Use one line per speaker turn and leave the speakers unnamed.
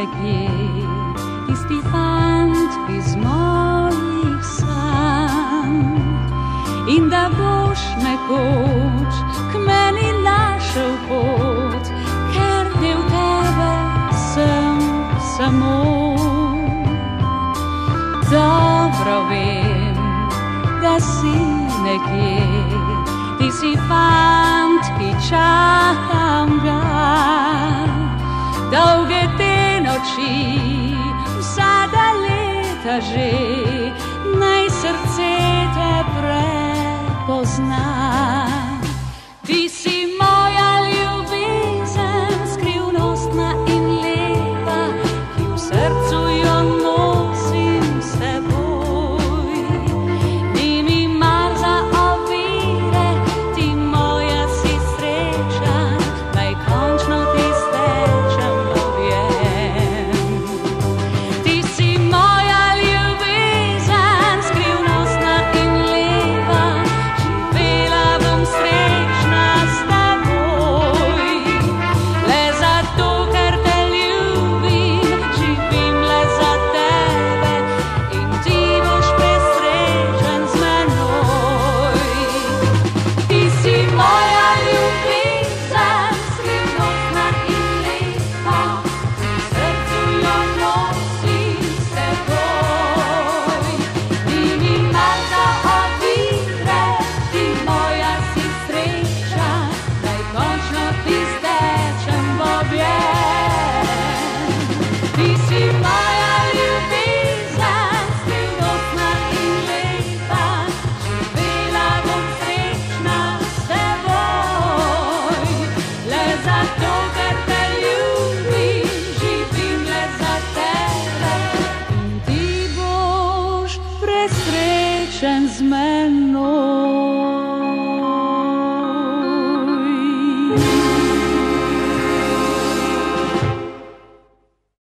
nekje, tisti fant iz mojih sanj. In da boš nekoč k meni našel pot, ker del tebe sem samo. Dobro vem, da si nekje, ti si fant, ki čakam ga, dolge te